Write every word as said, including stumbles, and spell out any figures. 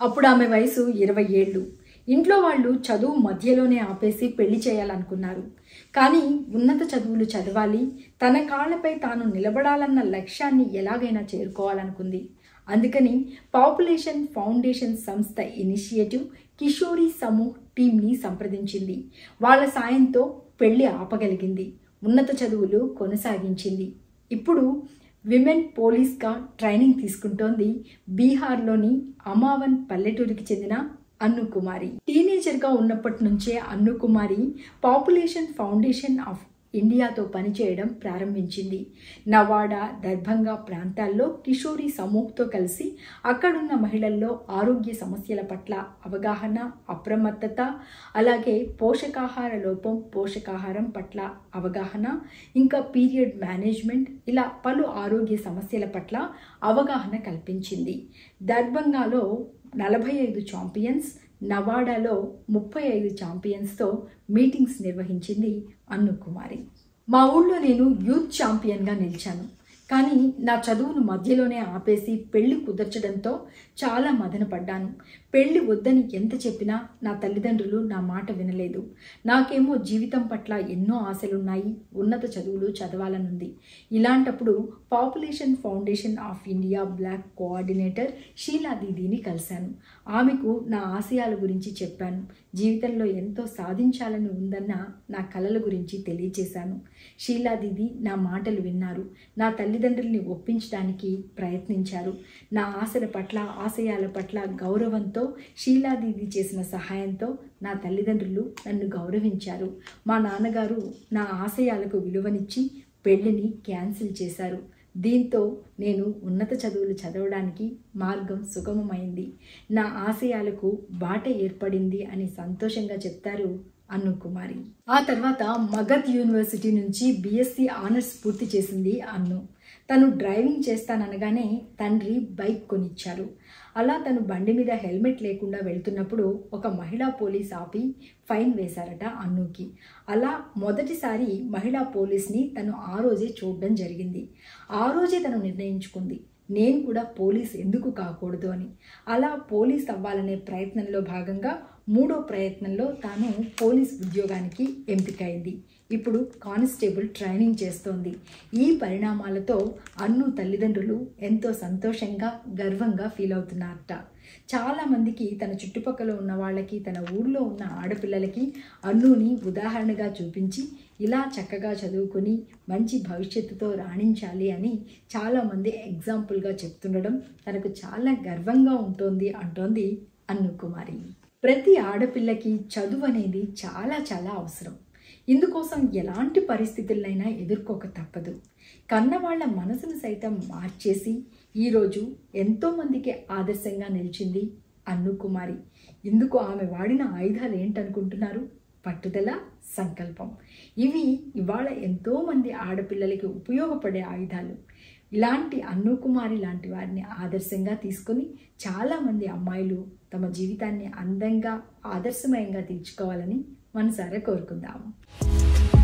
అప్పుడు ఆమె వయసు ఇరవై ఏళ్ళు. ఇంట్లో వాళ్ళు చదువు మధ్యలోనే ఆపేసి పెళ్లి చేయాలనుకున్నారు. కానీ ఉన్నత చదువులు చదవాలి, తన కాళ్లపై తాను నిలబడాలన్న లక్ష్యాన్ని ఎలాగైనా చేరుకోవాలనుకుంది. అందుకని పాపులేషన్ ఫౌండేషన్ సంస్థ ఇనిషియేటివ్ కిషోరి సమూహ్ టీంని సంప్రదించింది. వాళ్ళ సాయంతో పెళ్లి ఆపగలిగింది, ఉన్నత చదువులు కొనసాగించింది. ఇప్పుడు విమెన్ పోలీస్గా ట్రైనింగ్ తీసుకుంటోంది బీహార్లోని అమావన్ పల్లెటూరికి చెందిన అన్ను కుమారి. టీనేజర్గా ఉన్నప్పటి నుంచే Annu Kumari population foundation of ఇండియాతో పనిచేయడం ప్రారంభించింది. నవాడా, దర్భంగా ప్రాంతాల్లో కిషోరి సమూహ్తో కలిసి అక్కడున్న మహిళల్లో ఆరోగ్య సమస్యల పట్ల అవగాహన, అప్రమత్తత, అలాగే పోషకాహార లోపం, పోషకాహారం పట్ల అవగాహన, ఇంకా పీరియడ్ మేనేజ్మెంట్, ఇలా పలు ఆరోగ్య సమస్యల పట్ల అవగాహన కల్పించింది. దర్భంగాలో నలభై ఐదు ఛాంపియన్స్, నవాడాలో ముప్పై ఐదు ఛాంపియన్స్తో మీటింగ్స్ నిర్వహించింది అన్ను కుమారి. మా ఊళ్ళో నేను యూత్ ఛాంపియన్గా నిలిచాను. కానీ నా చదువును మధ్యలోనే ఆపేసి పెళ్లి కుదర్చడంతో చాలా మదనపడ్డాను. పెళ్లి వద్దని ఎంత చెప్పినా నా తల్లిదండ్రులు నా మాట వినలేదు. నాకేమో జీవితం పట్ల ఎన్నో ఆశలున్నాయి, ఉన్నత చదువులు చదవాలనుంది. ఇలాంటప్పుడు population foundation of India block coordinator Sheela దీదీని కలిశాను. ఆమెకు నా ఆశయాల గురించి చెప్పాను. జీవితంలో ఎంతో సాధించాలని ఉందన్న నా కలల గురించి తెలియచేశాను. షీలా దీదీ నా మాటలు విన్నారు. నా తల్లిదండ్రుల్ని ఒప్పించడానికి ప్రయత్నించారు. నా ఆశల పట్ల, ఆశయాల పట్ల గౌరవంతో షీలా దీదీ చేసిన సహాయంతో నా తల్లిదండ్రులు నన్ను గౌరవించారు. మా నాన్నగారు నా ఆశయాలకు విలువనిచ్చి పెళ్లిని క్యాన్సిల్ చేశారు. దీంతో నేను ఉన్నత చదువులు చదవడానికి మార్గం సుగమమైంది. నా ఆశయాలకు బాట ఏర్పడింది అని సంతోషంగా చెప్తారు అన్ను కుమారి. ఆ తర్వాత మగధ్ యూనివర్సిటీ నుంచి బీఎస్సీ ఆనర్స్ పూర్తి చేసింది అన్ను. తను డ్రైవింగ్ చేస్తాననగానే తండ్రి బైక్ కొనిచ్చారు. అలా తను బండి మీద హెల్మెట్ లేకుండా వెళ్తున్నప్పుడు ఒక మహిళా పోలీస్ ఆపి ఫైన్ వేశారట అన్నుకి. అలా మొదటిసారి మహిళా పోలీస్ని తను ఆ రోజే చూడడం జరిగింది. ఆ రోజే తను నిర్ణయించుకుంది, నేను కూడా పోలీస్ ఎందుకు కాకూడదు అని. అలా పోలీస్ అవ్వాలనే ప్రయత్నంలో భాగంగా మూడో ప్రయత్నంలో తాను పోలీస్ ఉద్యోగానికి ఎంపికైంది. ఇప్పుడు కానిస్టేబుల్ ట్రైనింగ్ చేస్తోంది. ఈ పరిణామాలతో అన్ను తల్లిదండ్రులు ఎంతో సంతోషంగా, గర్వంగా ఫీల్ అవుతున్నారట. చాలామందికి తన చుట్టుపక్కల ఉన్న వాళ్ళకి, తన ఊళ్ళో ఉన్న ఆడపిల్లలకి అన్నుని ఉదాహరణగా చూపించి ఇలా చక్కగా చదువుకొని మంచి భవిష్యత్తుతో రాణించాలి అని చాలామంది ఎగ్జాంపుల్గా చెప్తుండడం తనకు చాలా గర్వంగా ఉంటుంది అంటోంది అన్ను కుమారి. ప్రతి ఆడపిల్లకి చదువు అనేది చాలా చాలా అవసరం. ఇందుకోసం ఎలాంటి పరిస్థితులైనా ఎదుర్కోక తప్పదు. కన్నవాళ్ల మనసును సైతం మార్చేసి ఈరోజు ఎంతోమందికి ఆదర్శంగా నిలిచింది అన్ను కుమారి. ఇందుకు ఆమె వాడిన ఆయుధాలు ఏంటనుకుంటున్నారు? పట్టుదల, సంకల్పం. ఇవి ఇవాళ ఎంతోమంది ఆడపిల్లలకి ఉపయోగపడే ఆయుధాలు. ఇలాంటి అన్ను కుమారి లాంటి వారిని ఆదర్శంగా తీసుకొని చాలామంది అమ్మాయిలు తమ జీవితాన్ని అందంగా, ఆదర్శమయంగా తీర్చుకోవాలని మనసారా కోరుకుందాము.